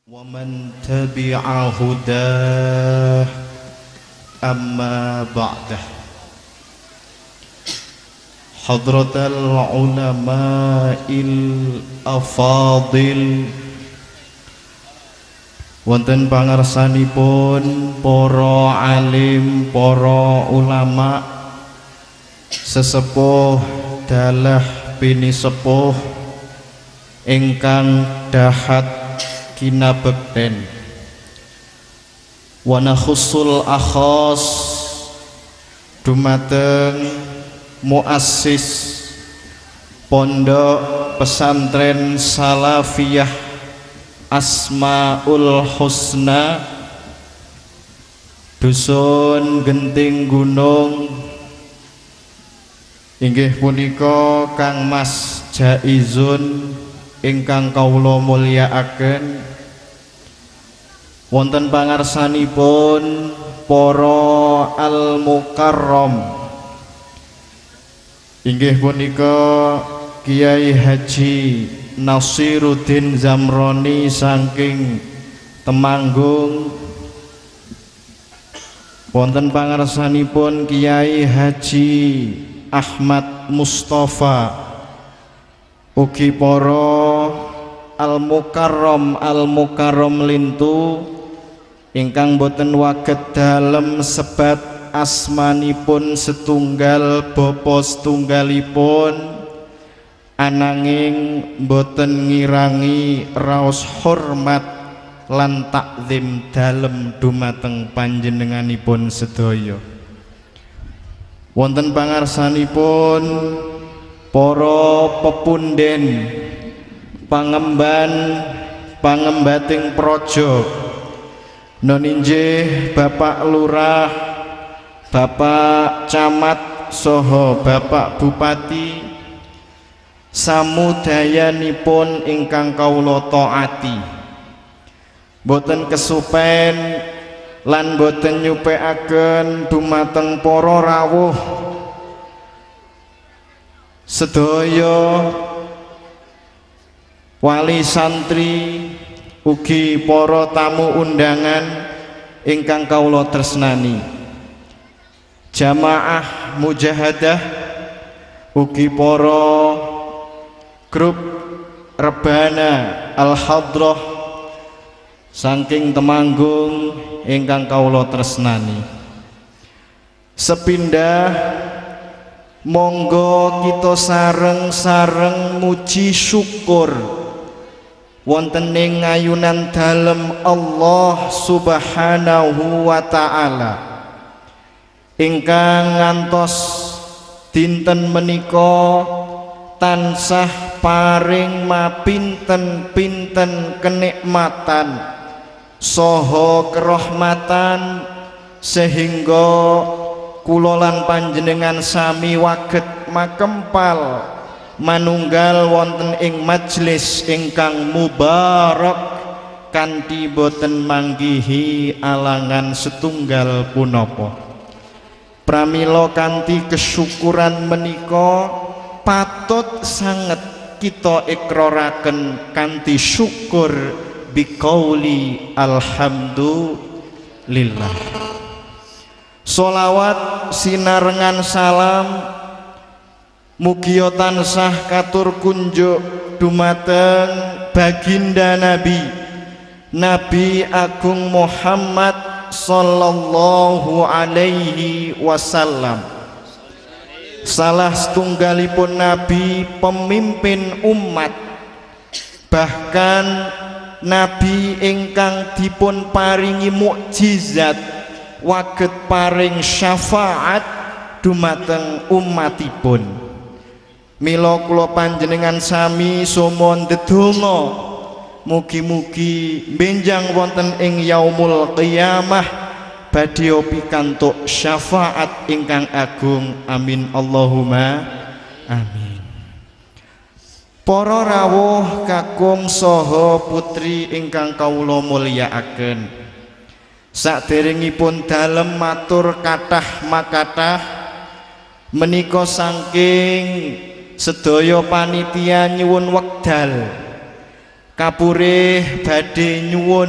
ومن تبع هداه أما بعد حضرة العلماء الأفاضل wonten pangarsanipun para alim, para ulama, sesepuh dalah bini sepuh ingkang dahat kinabekten wa nakhussul akhas dumateng muassis pondok pesantren salafiyah Asmaul Husna dusun Genting Gunung inggih punika Kang Mas Jaizun ingkang kawula mulyakaken wonten pangarsanipun para al-mukarram inggih punika Kiai Haji Nasiruddin Zamroni saking Temanggung, wonten pangarsanipun Kiai Haji Ahmad Mustafa, ugi para al-mukarram lintu ingkang boten waget dalem sebat asmanipun setunggal bapa setunggalipun ananging boten ngirangi raos hormat lan takzim dalem dumateng panjenenganipun sedaya. Wonten pangarsanipun para pepunden pangembating praja noninjih Bapak Lurah, Bapak Camat saha Bapak Bupati samudayanipun ingkang kawula taati, boten kesupen lan boten nyupekaken dumateng para rawuh sedaya wali santri ugi para tamu undangan ingkang kawula tresnani, jamaah mujahadah ugi para grup Rebana Al-Hadrah saking Temanggung ingkang kawula tresnani. Sepindah monggo kita sareng-sareng muji syukur wonten ing ayunan dalem Allah Subhanahu wa taala ingkang ngantos dinten menika tansah paring mapinten-pinten kenikmatan saha kerahmatan sehingga kula lan panjenengan sami waget makempal manunggal wonten ing majelis ingkang mubarak kanthi boten manggihi alangan setunggal punapa. Pramila kanthi kesyukuran menika patut sanget kita ikraraken kanthi syukur biqauli alhamdulillah. Sholawat sinarengan salam mugia tansah katur kunjuk dumateng baginda Nabi Agung Muhammad sallallahu alaihi wasallam, salah setunggalipun nabi pemimpin umat, bahkan nabi ingkang dipun paringi mukjizat waget paring syafaat dumateng umatipun. Mila kula panjenengan sami sumon ndedonga mugi-mugi benjang wonten ing yaumul qiyamah badhe pikantuk syafaat ingkang agung, amin Allahumma amin. Para rawuh kakung saha putri ingkang kawula mulyakaken, saderengipun dalem matur kathah makathah menika saking sedaya panitia nyuwun wekdal kapurih badhe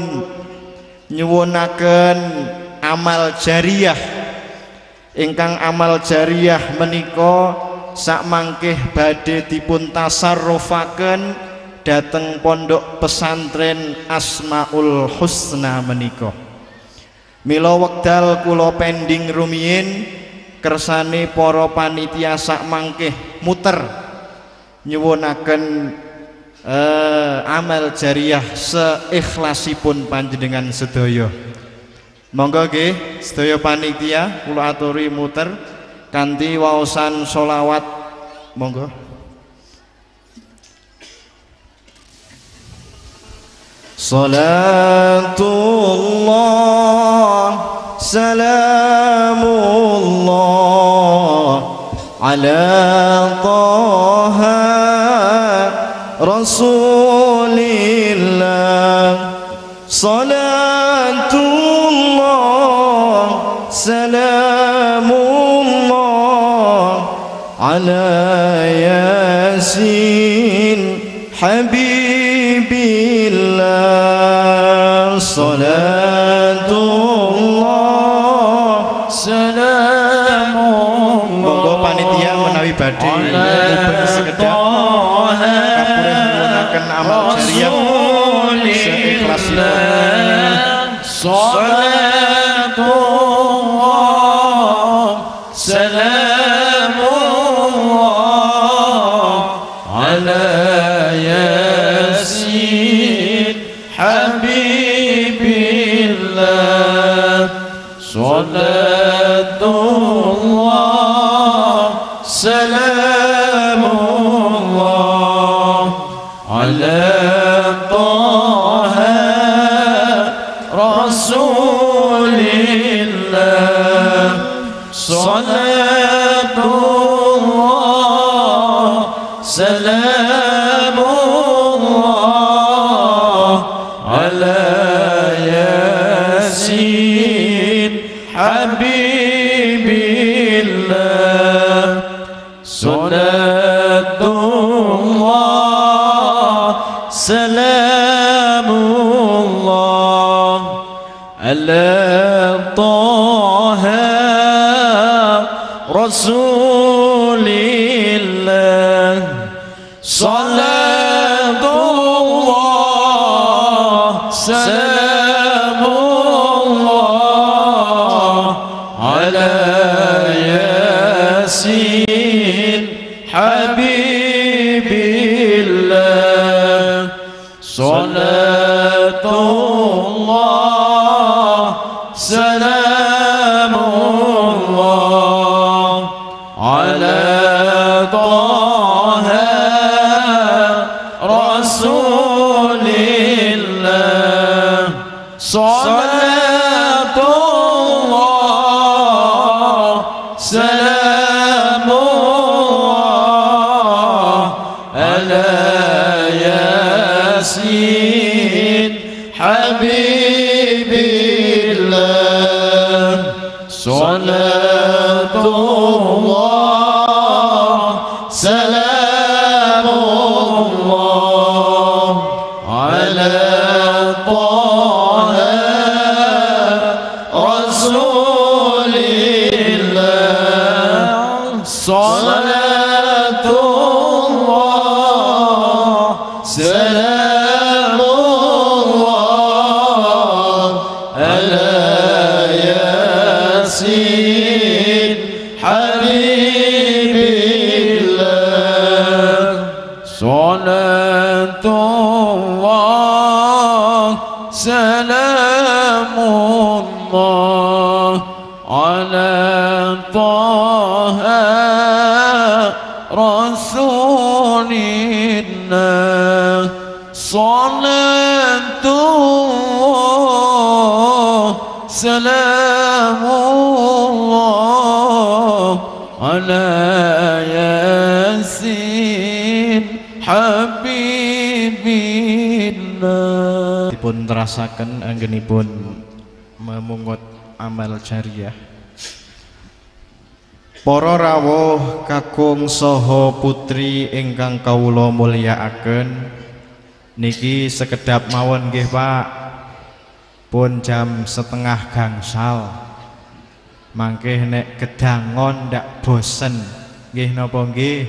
nyuwunaken amal jariyah ingkang amal jariyah menika sakmangkih badhe dipun tasarrufaken dhateng pondok pesantren Asmaul Husna menika. Mila wekdal kula pending rumiyin kersane para panitia sakmangkih muter nyuwunaken amal jariyah seikhlasipun panjenengan sedaya. Monggo nggih sedaya panitia kula aturi muter kanthi waosan sholawat. Monggo. Salatullah salamullah ala Taha Rasulillah. Salatullah salamullah ala Yasin Habibillah. Salatullah salamullah. Monggo panitia menawi badhe nguben sekedhap kapurih nyuwunaken amal jariyah seikhlasipun. Salatullah salamullah ala Yasin Habibillah. Salatullah salamullah ala Taha Rasulillah. Salatullah salamullah ala Yasin Habibillah. Salatullah salamullah ala Taha Rasulillah. Salatullah salamullah ala Yasin Habibillah. Salatullah salamullah ala Taha Rasulillah. Salatullah salamullah ala Yasin Habibillah. Salatullah salamullah ala Taha Rasulillah. Salatullah salamullah ala Yasin Habibillah. Salatullah salamullah ala Taha Rasulillah. Salatullah salamullah ala Yasin Habibillah. Dipun terasaken anggenipun memungut amal jariyah. Para rawuh kakung saha putri ingkang kawula mulyakaken, Niki sekedap mawon nggih Pak, pun jam setengah gangsal. Mangke nek gedangon ndak bosen nggih napa nggih?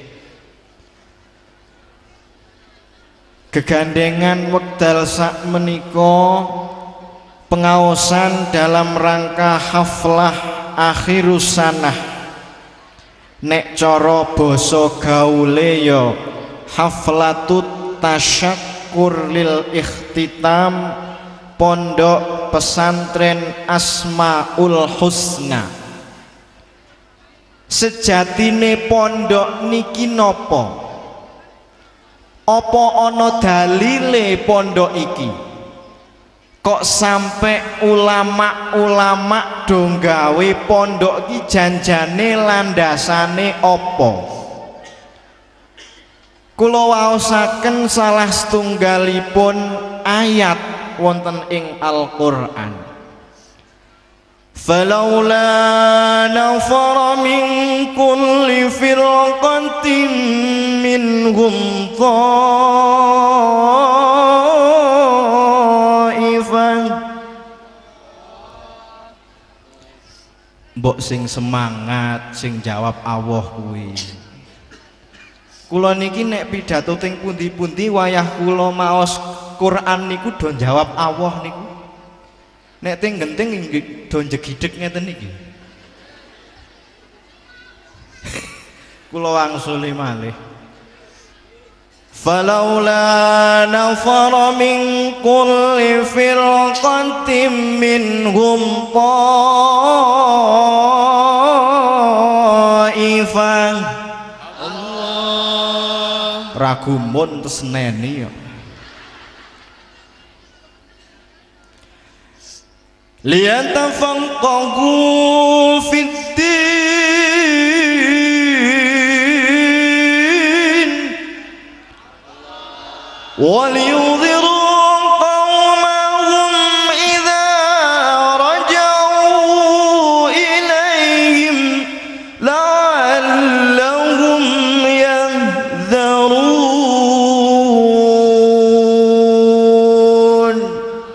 Gegandengan wekdal sak menika pengaosan dalam rangka haflah akhirus sanah. Nek cara basa gaule ya haflatut tasyakkur lil ikhtitam Pondok Pesantren Asmaul Husna. Sejatine pondok niki napa? Apa ana dalile pondok iki? Kok sampai ulama-ulama do gawe pondok iki janjane landasane apa? Kula waosaken salah setunggalipun ayat wonten ing Al-Qur'an. Falaula nafara min kulli firqatin minhum ta'ifan. Mbok sing semangat sing jawab Allah kuwi. Kula niki nek pidato teng pundi-pundi wayah kula maos Quran niku do jawab Allah niku. Nek teng genting do jegideg ngeten niki. Kula wangsuli malih. Falaula nafara min kulli firqatin minhum ta'ifan. Allah ragumun tesneni ya. Liyatafaqahu fid-din wa liyudhiru qawmahum idza raja'u ilayhim la'allahum yahdharun.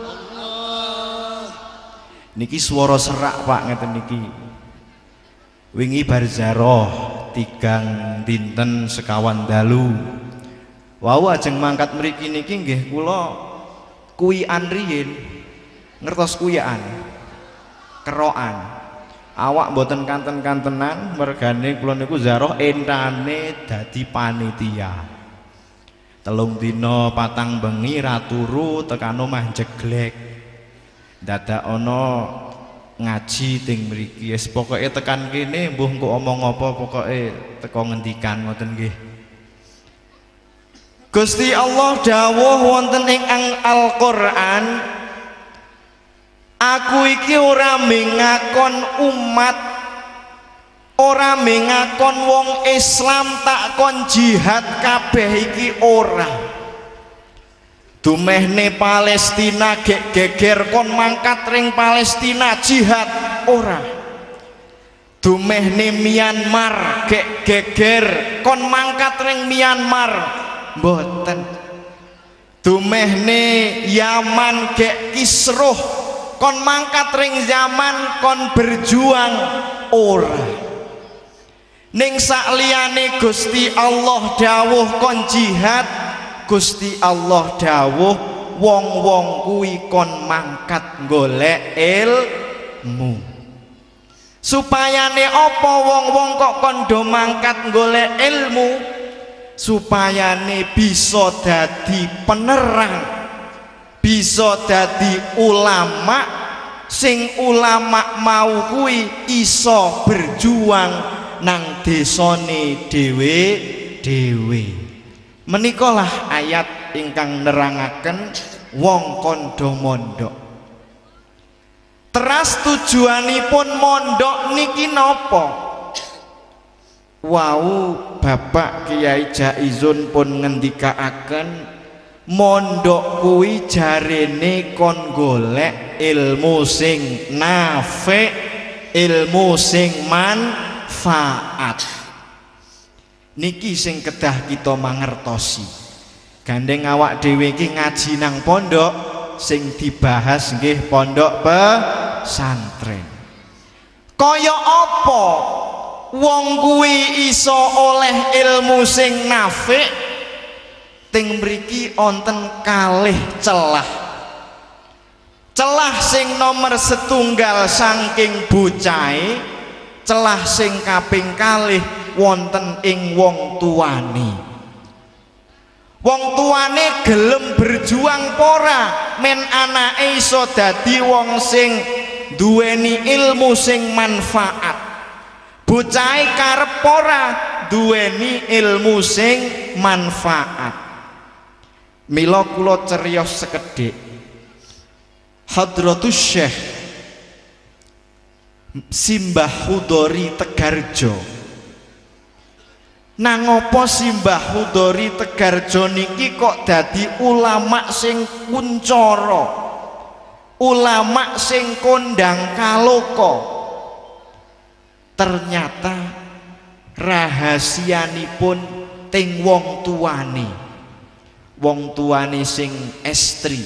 Niki swara serak Pak ngeten niki. Wingi bar zaroh 3 dinten sekawan dalu. Wau ajeng mangkat mriki niki nggih kula kuyian riyin. Ngertos kuyian? Kerokan. Awak mboten kanten-kantenan mergane kula niku zaroh entane dadi panitia. 3 dina 4 bengi ra turu tekan omah jeglek. Dadak ana ngaji ting mriki wis pokoke tekan kene mbuh engko omong apa pokoke teko ngendikan ngoten nggih. Gusti Allah dawuh wonten ing Al-Qur'an, aku iki ora mengakon umat, ora mengakon wong Islam tak kon jihad kabeh iki ora. Dumehne Palestina gek geger kon mangkat ring Palestina jihad ora. Dumehne Myanmar gek geger kon mangkat ring Myanmar mboten. Dumehne Yaman gek kisruh kon mangkat ring Yaman kon berjuang ora. Ning sakliyane Gusti Allah dawuh kon jihad, Gusti Allah dawuh wong-wong kuwi kon mangkat golek ilmu. Supayane apa wong-wong kok kon do mangkat golek ilmu? Supayane bisa dadi penerang, bisa dadi ulama, sing ulama mau kuwi iso berjuang nang desane dhewe-dhewe. Menikalah ayat ingkang nerangaken wong kondo mondok. Teras tujuanipun mondok niki napa? Wau Bapak Kiai Jaizun pun ngendikaaken mondok kuwi jarene kon golek ilmu sing nafi', ilmu sing manfaat. Niki sing kedah kita mangertosi. gandeng awak dhewe iki ngaji nang pondok sing dibahas nggih pondok pesantren. Kaya apa wong kuwi iso oleh ilmu sing nafik? Ting mriki wonten kalih celah. Celah sing nomor setunggal saking bocahe, celah sing kaping kalih wonten ing wong tuane. Wong tuane gelem berjuang pora men anake iso dadi wong sing duweni ilmu sing manfaat. Bocahe karep ora duweni ilmu sing manfaat. Mila kula ceriyos sekedhik. Hadratus Syekh Simbah Hudori Tegarjo. Nang apa Simbah Hudori Tegarjo niki kok dadi ulama sing kuncara, ulama sing kondang kaloka? Ternyata rahasianipun ting wong tuane. Wong tuane sing estri.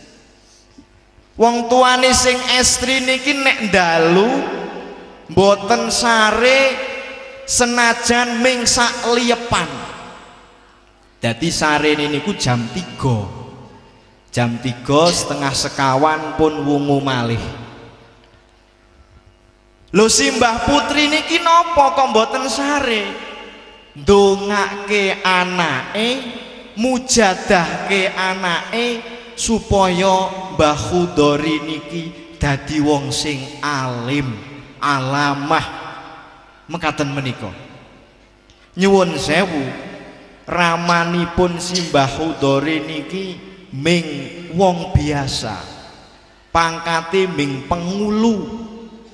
Wong tuane sing estri niki nek dalu mboten sare senajan ming sak liepan. Dadi sare niku jam 3. Jam 3 setengah sekawan pun wungu malih. Lho Simbah Putri niki napa kok mboten sare? Ndongake anake, mujadahke anake supaya Mbah Hudori niki dadi wong sing alim, alamah mekaten menika. Nyuwun sewu, ramanipun Simbah Hudori niki ming wong biasa, pangkate ming pengulu.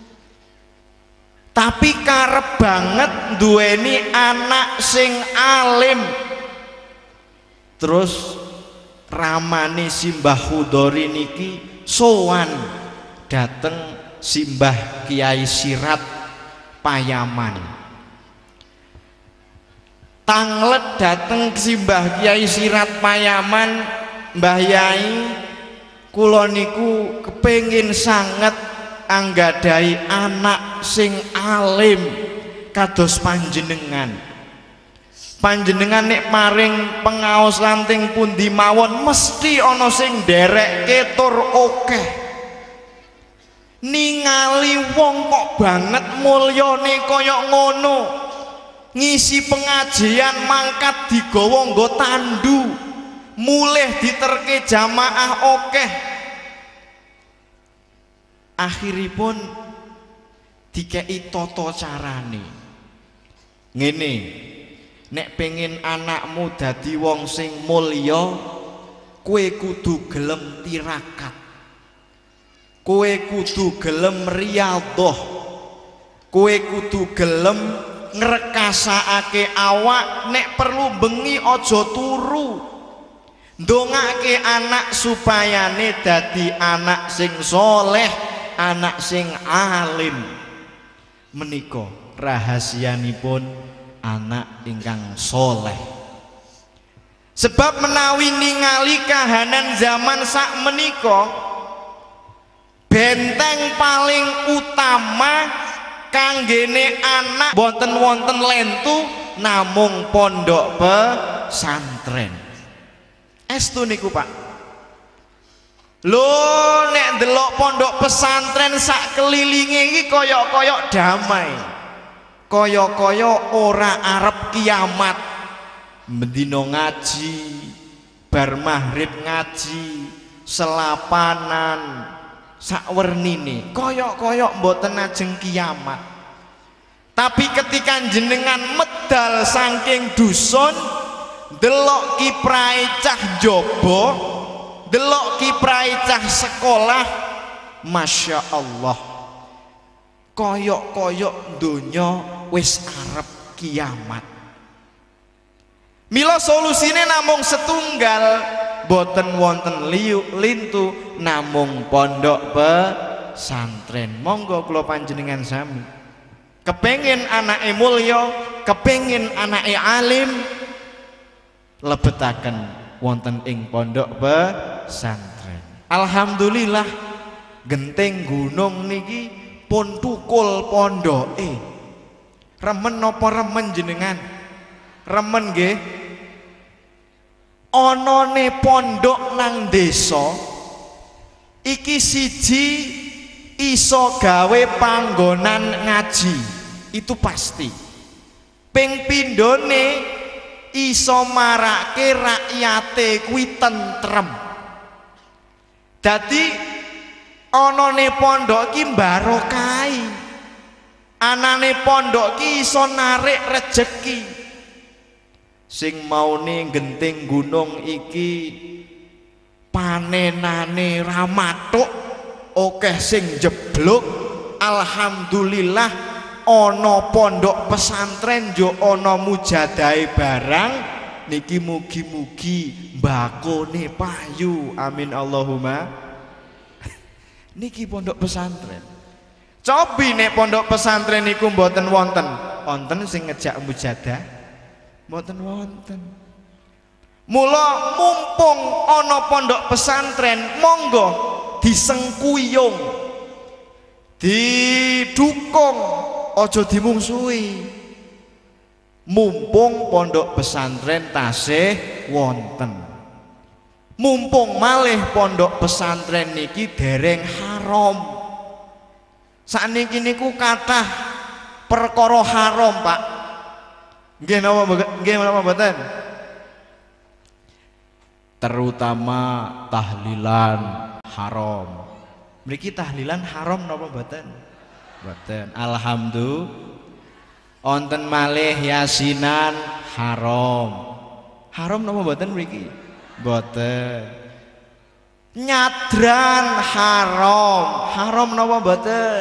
Tapi karep banget duweni anak sing alim. Terus ramane Simbah Hudori niki sowan dateng Simbah Kiai Sirat Payaman. Tanglet dateng Simbah Kiai Sirat Payaman, Mbah Yai, kula niku kepengin sanget anggadhahi anak sing alim kados panjenengan. Panjenengan nek maring pengaos lanting pundi mawon mesti ana sing nderekke tur akeh. Ningali wong kok banget mulyane kaya ngono. Ngisi pengajian mangkat digawa nggo tandu. Mulih diterke jamaah akeh. Akhiripun dikei tata carane. Ngene, nek pengen anakmu dadi wong sing mulya, kowe kudu gelem tirakat. Kowe kudu gelem riyadhah. Kowe kudu gelem ngrekasake awak, nek perlu bengi aja turu. Ndongake anak supayane dadi anak sing soleh, anak sing alim. Menika rahasianipun anak ingkang soleh. Sebab menawi ningali kahanan zaman sak menika, benteng paling utama kanggene anak boten wonten lentu namung pondok pesantren. Estu niku Pak. Lho nek ndelok pondok pesantren sak kelilinge iki kaya-kaya damai. Kaya-kaya ora arep kiamat. Mendino ngaji, bar maghrib ngaji, selapanan, sakwernine. Kaya-kaya mboten ajeng kiamat. Tapi ketika jenengan medal saking dusun, delok kiprahe cah jaba, delok kiprahe cah sekolah, masya Allah, koyok-koyok donya wis arep kiamat. Mila solusine namung setunggal, boten wonten lintu, namung pondok pesantren. Monggo kula panjenengan sami kepengin anake mulya, kepengin anake alim, lebetaken wonten ing pondok pesantren. Alhamdulillah Genting Gunung niki pun tukul pondoke. Remen napa remen jenengan? Remen nggih. Anane pondok nang desa iki siji iso gawe panggonan ngaji, itu pasti. Ping pindhone iso marake rakyate kuwi tentrem. Dadi anane pondok iki barokah. Anane pondok iki iso narik rejeki. Sing maune Genting Gunung iki panenane ramatuk, akeh sing jeblok. Alhamdulillah ana pondok pesantren yo ana mujadahe barang niki mugi-mugi mbakone payu. Amin Allahumma. Niki pondok pesantren. Cobi nek pondok pesantren niku mboten wonten sing ngejak mujadah, mboten wonten. Mula mumpung ana pondok pesantren, monggo disengkuyung, didukung, aja dimungsuhi. Mumpung pondok pesantren tasih wonten. Mumpung malih pondok pesantren niki dereng haram. Sakniki niku kathah perkara haram, Pak. Nggih napa mboten? Terutama tahlilan haram. Mriki tahlilan haram napa mboten? Mboten. Alhamdulillah. Wonten malih yasinan haram. Haram napa mboten mriki? Mboten. Nyadran haram. Haram napa mboten?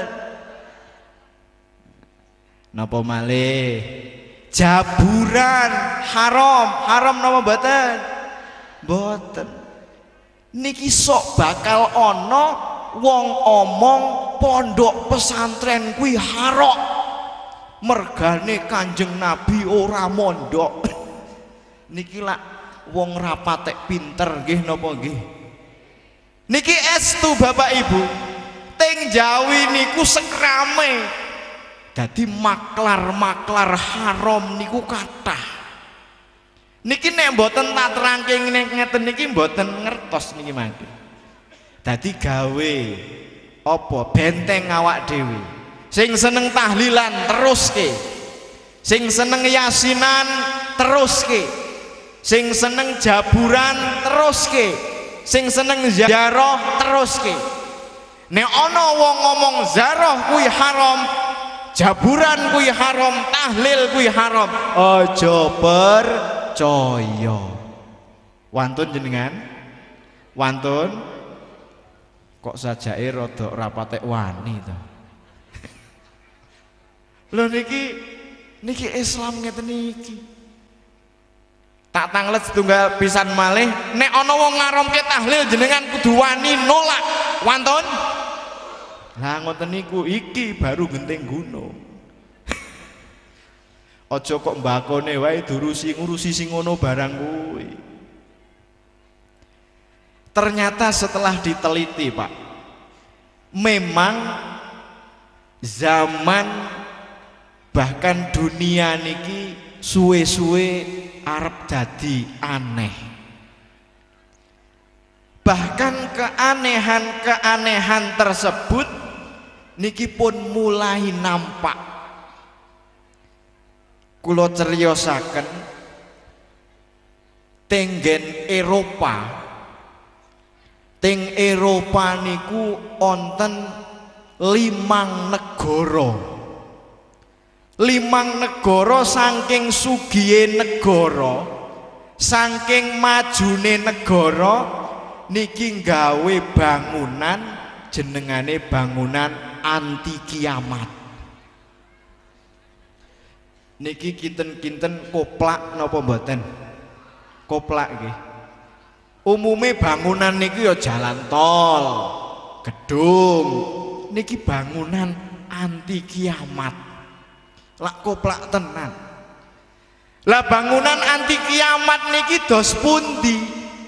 Napa malih? Jaburan haram. Haram napa mboten? Mboten. Niki sok bakal ana wong omong pondok pesantren kuwi harok. Mergane Kanjeng Nabi ora mondok. Niki lak wong rapatek pinter nggih napa nggih? Niki estu Bapak Ibu, teng Jawi niku sekrame. Dadi maklar-maklar haram niku kathah. Niki nek mboten tak terangke ngeten niki mboten ngertos niki mangke. Dadi gawe apa benteng awak dhewe. Sing seneng tahlilan teruske. Sing seneng yasinan teruske. Sing seneng jaburan teruske. Sing seneng ziarah teruske. Nek ana wong ngomong ziarah kuwi haram, jaburan kuwi haram, tahlil kuwi haram, aja percaya. Wantun jenengan? Wantun? Kok sajake rada rapatek wani to. Lho niki Islam ngeten niki. Tak tanglet setunggal pisan malih, nek ana wong ngaramke tahlil jenengan kudu wani nolak. Wantun? Lah ngoten niku iki baru Genting Gunung. Aja kok mbakone wae ngurusi sing ngono barang kuwi. Ternyata setelah diteliti, Pak, memang zaman bahkan dunia niki suwe-suwe arep dadi aneh. Bahkan keanehan-keanehan tersebut niki pun mulai nampak. Kula ceriosaken tenggen Eropa. Teng Eropa niku wonten 5 negara. 5 negara saking sugihe negara, saking majune negara niki gawe bangunan jenengane bangunan anti kiamat. Niki kinten-kinten koplak napa mboten? Koplak nggih. Umume bangunan niki ya jalan tol, gedung. Niki bangunan anti kiamat. Lak koplak tenan. Lah bangunan anti kiamat niki dos pundi?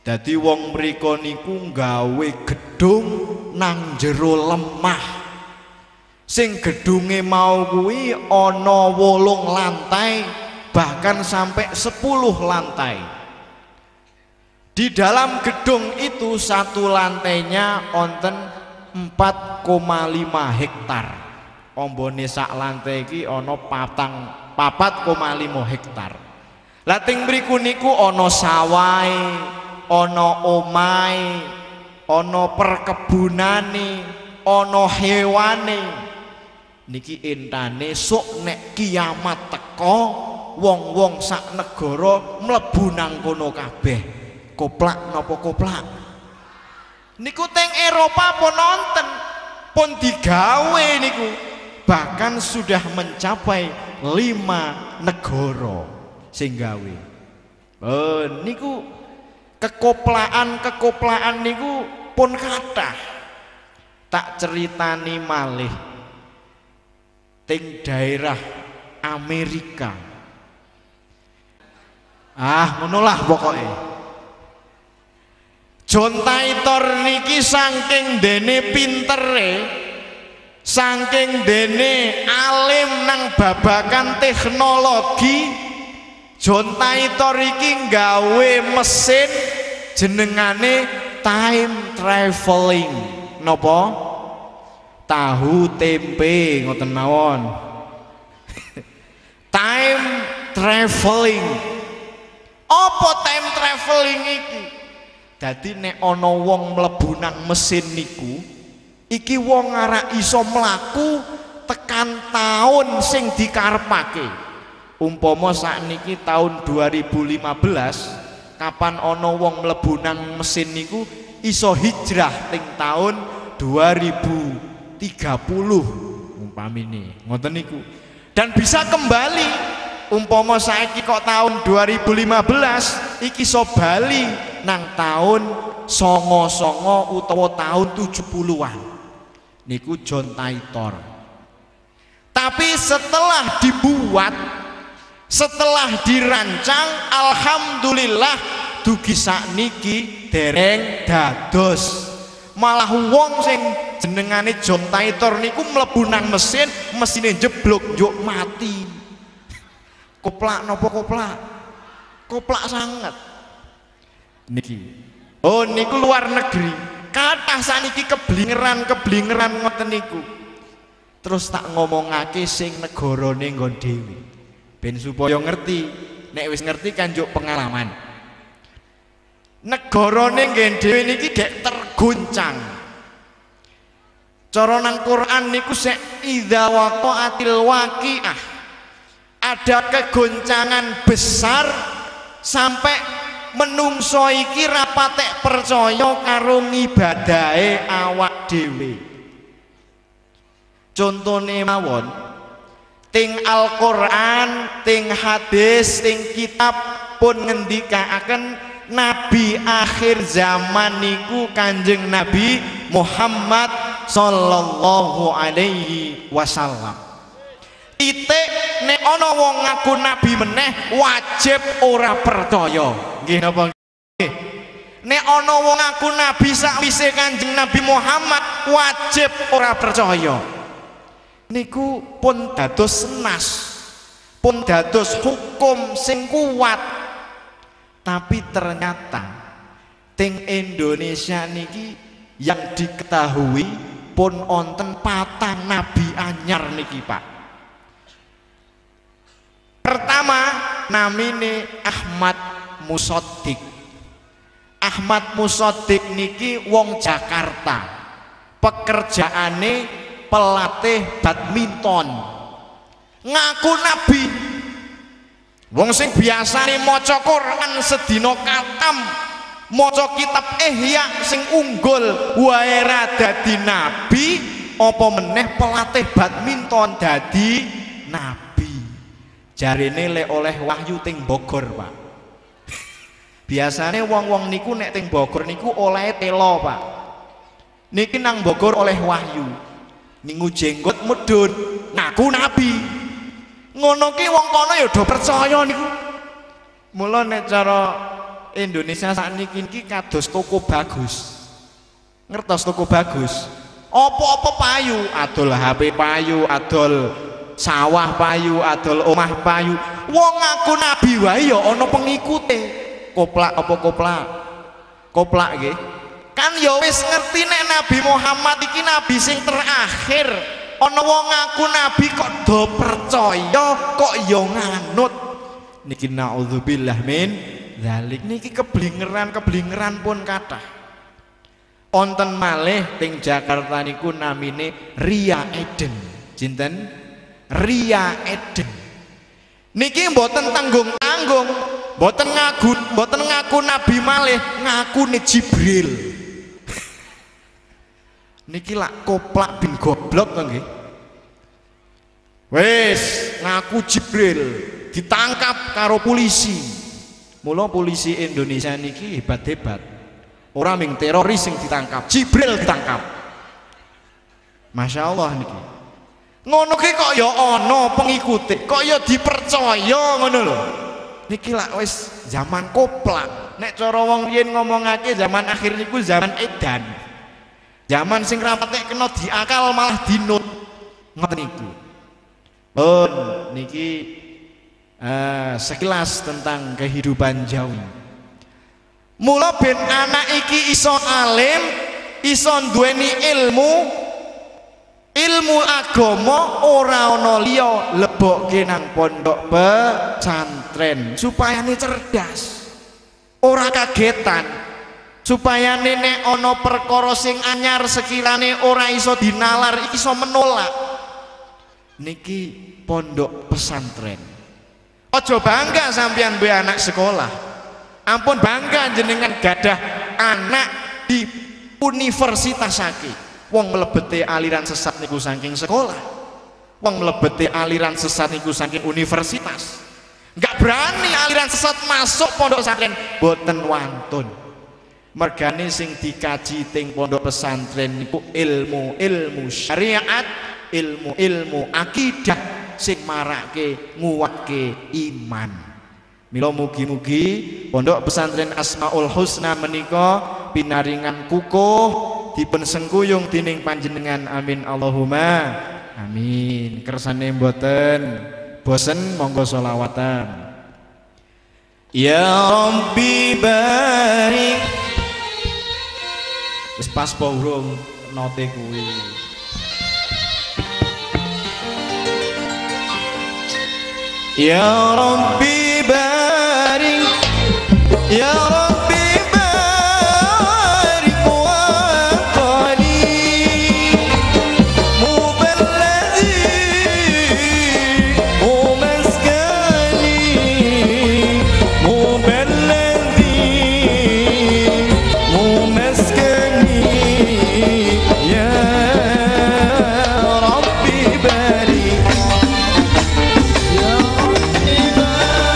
Dadi wong mriko niku gawe gedung nang jero lemah. Sing gedunge mau kuwi ana 8 lantai, bahkan sampai 10 lantai. Di dalam gedung itu satu lantainya onten 4,5 hektar. Ombone sak lantai iki ana 4,5 hektar. Lah teng mriku niku ana sawahe, ana omahe, ana perkebunane, ana hewane. Niki entane sok nek kiamat teko, wong-wong sak negara mlebu nang kono kabeh. Koplak napa koplak? Niku teng Eropa pun nonton, pun digawe niku. Bahkan sudah mencapai 5 negara sing gawe. Niku kekoplaan niku pun kathah. Tak ceritani malih teng daerah Amerika. Ngono lah pokoknya. John Titor niki saking dene pintere, saking dene alim nang babakan teknologi, John Titor iki nggawe mesin jenengane time traveling. Napa? Tahu tempe ngoten mawon. Time traveling. Apa time traveling iki? Dadi nek ana wong mlebu nang mesin niku, iki wong ora iso mlaku tekan taun sing dikarepake. Umpama sakniki tahun 2015, kapan ana wong mlebu nang mesin niku iso hijrah teng tahun 2030 umpamine ngoten niku, dan bisa kembali. Umpama saiki kok tahun 2015 iki iso bali nang tahun 99 utawa tahun 70-an. Niku John Titor. Tapi setelah dibuat, setelah dirancang, alhamdulillah dugi sakniki dereng dados. Malah wong sing jenengane John Titor niku mlebu nang mesin, mesine jeblok njuk mati. Koplak napa koplak? Koplak sangat. Niki. Niku luar negeri. Kathah saniki keblingeran ngoten niku. Terus tak ngomongake sing negarane nggon dhewe. Ben supaya ngerti. Nek wis ngerti kan njuk pengalaman. Negarane nggen dhewe niki gek tergoncang. Cara nang Quran niku sek idza waqa'atil waqi'ah. Ada kegoncangan besar sampai menungso iki ra patek percaya karo ngibadahe awak dhewe. Contone mawon ting Al-Qur'an, ting hadis, ting kitab pun ngendikaaken nabi akhir zaman niku Kanjeng Nabi Muhammad sallallahu alaihi wasallam. Titik nek ana wong ngaku nabi meneh wajib ora percaya. Nggih napa nggih? Nek ana wong ngaku nabi sakwise Kanjeng Nabi Muhammad wajib ora percaya. Niku pun dados nas, pun dados hukum sing kuat. Tapi ternyata teng Indonesia niki yang diketahui pun onten 4 nabi anyar niki, Pak. Pertama namine Ahmad Musaddiq. Ahmad Musaddiq niki wong Jakarta. Pekerjaane pelatih badminton. Ngaku nabi. Wong sing biasane maca Quran sedina katam, maca kitab Ihya sing unggul wae ra dadi nabi, apa meneh pelatih badminton dadi nabi. Jarine lek oleh wahyu ting Bogor, Pak. Biasane wong-wong niku nek ting Bogor niku oleh telo, Pak. Niki nang Bogor oleh wahyu. Ningu jenggot medun, ngaku nabi. Ngono ki wong kono ya do percaya niku. Mula nek cara Indonesia sakniki iki kados toko bagus. Ngertos toko bagus? Apa-apa payu, adol HP payu, adol sawah payu, adol omah payu. Wong aku nabi wae ya ana pengikute. Koplak apa koplak? Koplak nggih. Kan ya wis ngerti nek Nabi Muhammad iki nabi sing terakhir. Ana wong ngaku nabi kok do percaya, kok ya nganut. Niki naudzubillah min dzalik. Niki keblingeran pun kathah. Wonten malih teng Jakarta niku namine Ria Eden. Jinten? Ria Eden. Niki mboten tanggung-tanggung, mboten ngaku nabi malih, ngakune Jibril. Niki lak koplak bin goblok to nggih. Wis ngaku Jibril, ditangkap karo polisi. Mula polisi Indonesia niki hebat-hebat. Ora ming teroris sing ditangkap, Jibril ditangkap. Masya Allah niki. Ngono ki kok ya ana pengikute, kok ya dipercaya ngono lho. Niki lak wis zaman koplak. Nek cara wong riyen ngomongake zaman akhir niku zaman edan. Zaman sing rapatek kena diakal malah dinut. Ngoten niku. Niki sekilas tentang kehidupan Jawi. Mula ben anak iki iso alim, iso duweni ilmu agama, ora ana liya lebokke nang pondok pesantren supaya cerdas, ora kagetan, supaya nek ana perkara sing anyar sekirane ora iso dinalar, iso menolak. Niki pondok pesantren. Ojo bangga sampeyan duwe anak sekolah. Ampun bangga jenengan gadah anak di universitas aki. Wong mlebete aliran sesat niku saking sekolah. Wong mlebete aliran sesat niku saking universitas. Enggak berani aliran sesat masuk pondok pesantren, boten wantun. Mergane sing dikaji teng pondok pesantren niku ilmu syariat, ilmu akidah sing marake nguwatke iman. Mila mugi-mugi pondok pesantren Asmaul Husna menika pinaringan kukuh dipun sengkuyung dening panjenengan, amin Allahumma amin. Kersane mboten bosen monggo sholawatan. Ya Rabbi barik. Wis pas po urung note kuwi. Ya Rabbi barik, ya Rabbi barik wa qali muballadhi mumaskani muballadhi mumaskani ya Rabbi barik.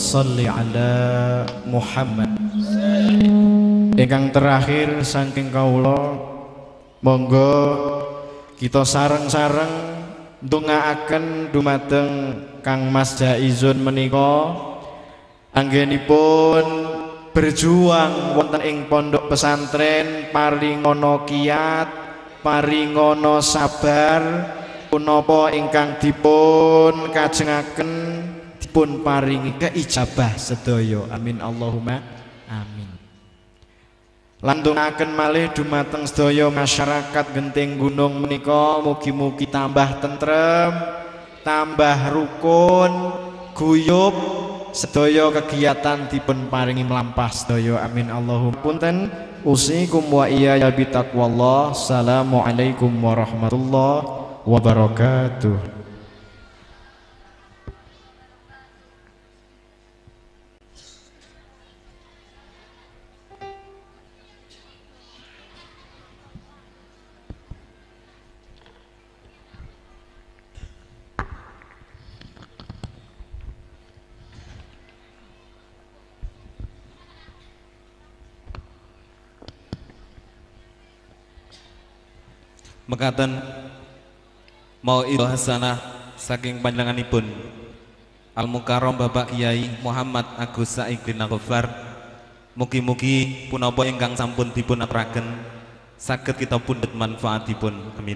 sholli ala Muhammad. Ingkang terakhir saking kawula, monggo kita sareng-sareng ndongaaken dumateng Kang Mas Jaizun menika anggenipun berjuang wonten ing pondok pesantren, paringono kiat, paringono sabar punapa ingkang dipun kajengaken dipun paringi keijabah sedaya. Amin Allahumma amin. Landungaken malih dumateng sedaya masyarakat Genting Gunung menika mugi-mugi tambah tentrem, tambah rukun, guyub, sedaya kegiatan dipun paringi melampah sedaya. Amin Allahumma. Punten usikum wa iyaya bitaqwallah. Assalamualaikum warahmatullahi wabarakatuh. Mekaten mau itu hasanah saking panjenenganipun Al Mukarram Bapak Kyai Muhammad Agus Said bin Ghaffar. Mugi-mugi punapa ingkang sampun dipun aturaken saged kita pundhut manfaatipun. Amin.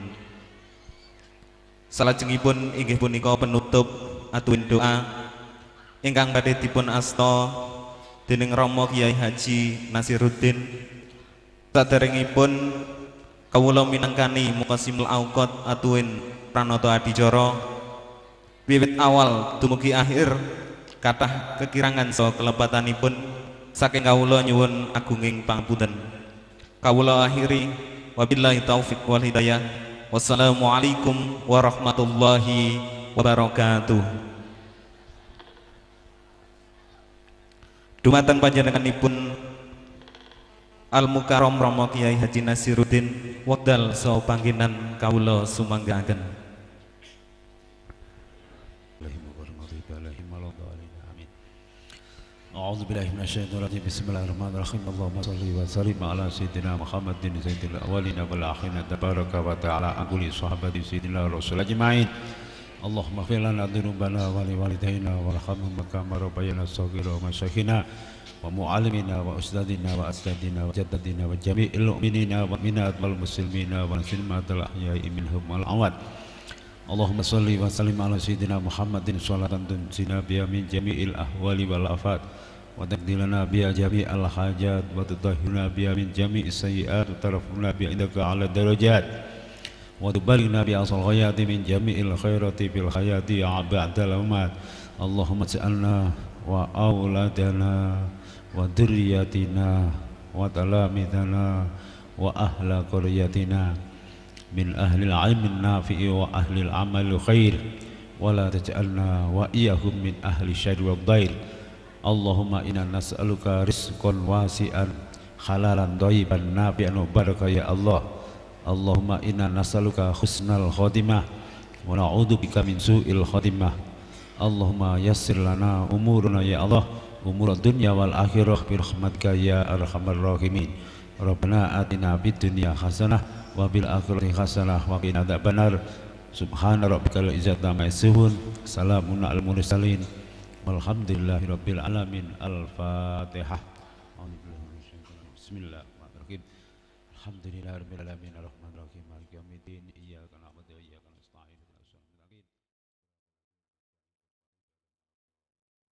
Salajengipun inggih punika penutup atuin doa ingkang badhe dipun asta dening Rama Kyai Haji Nasiruddin. Saderengipun kawula minangkani muqassimul auqat atuin pranata adicara wiwit awal dumugi akhir kathah kekirangan saha kelebatanipun saking kawula nyuwun agunging pangapunten. Kawula akhiri wabillahi taufik wal hidayah. Wassalamualaikum warahmatullahi wabarakatuh. Dumateng panjenenganipun Al Mukarram Rama Kyai Haji Nasiruddin wekdal saha panggenan kawula sumanggaken. A'udzu billahi minasyaitonir rajim. Bismillahirrahmanirrahim. Allahumma shalli wa sallim ala sayyidina Muhammadin sayyidil awwalin wal akhirin. Tabaraka wa ta'ala aquli sahabati sayyidina rasul ajmain. Allahumma ighfir lana dzunubana wa li walidayna warhamhum kama rabbayana shaghira wa masyayikhina wa mu'allimina wa ustadina wa asatidina wa jaddadina wa jami'il mu'minina wa minat wal muslimina wa muslimatil ahya'i minhum wal amwat. Allahumma shalli wa sallim ala sayyidina Muhammadin sholatan tunsina biha min jami'il ahwali wal afat wa taqdilana biha jami'al hajat wa tutahhiruna biha min jami'is sayyi'at wa tarafuna biha indaka ala darajat wa tuballighna bi asal hayati min jami'il khairati fil hayati ba'dal mamat. Allahumma ij'alna wa auladana wa dzurriyyatina wa talamidana wa ahla qaryatina min ahlil ilmin nafi'i wa ahlil amal khair wa la taj'alna wa iyahum min ahli syarri wa dhair. Allahumma inna nas'aluka rizqan wasi'an halalan thayyiban nafi'an wa barakah ya Allah. Allahumma inna nas'aluka husnal khotimah wa na'udzubika min su'il khotimah. Allahumma yassir lana umuruna ya Allah, umur dunya wal akhirah bi rahmatika ya arhamar rahimin. Rabbana atina fid dunya hasanah wa bil akhirati hasanah wa qina adzabannar. Subhana rabbikal izzati amma yasifun, salamun alal mursalin, walhamdulillahi rabbil alamin. Al-Fatihah. Bismillahirrahmanirrahim. Alhamdulillahirabbil alamin arrahmanirrahim maliki yaumiddin iyyaka na'budu wa iyyaka nasta'in.